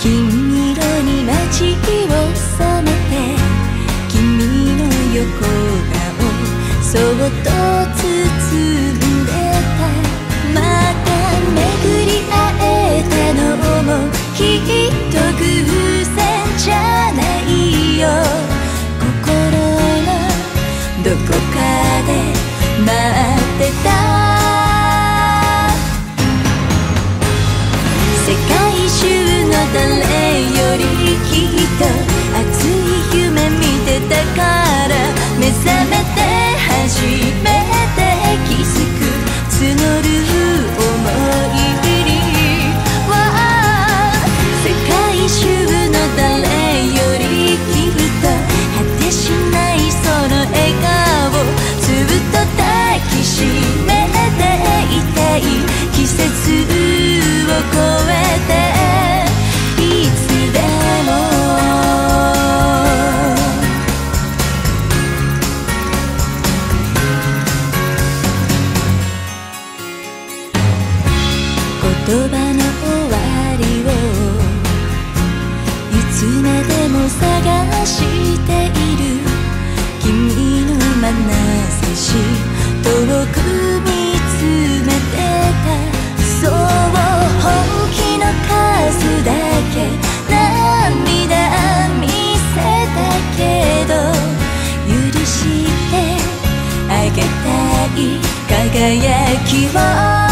金色に街を染めて君の横顔そっと包んでた。また巡り会えたのもきっと偶然じゃないよ。心のどこかで待ってた。世界中の誰よりきっと熱い夢見てたから、目覚めて初めて気づく募る想いには、世界中の誰よりきっと果てしないその笑顔ずっと抱きしめていたい。季節を超えていつでも言葉の終わりをいつまでも探している。君の眼差し遠く見つめてた。そう本気の数だけ涙見せたけど、許してあげたい輝きを。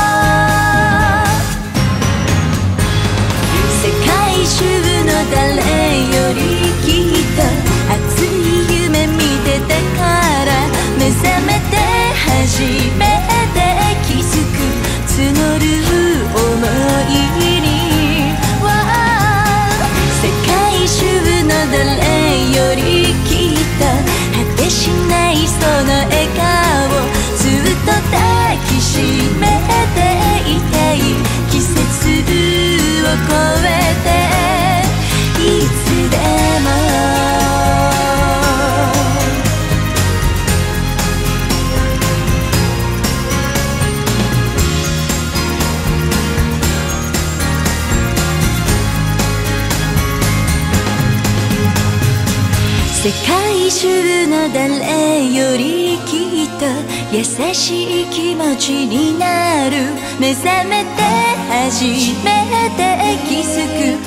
世界中の誰よりきっと熱い夢見てたから、目覚めて初めて気づく募る想いには、世界中の誰よりきっと果てしないその笑顔ずっと抱きしめていたい。季節を超えていつでも世界中の誰よりきっと優しい気持ちになる。目覚めて初めて気づく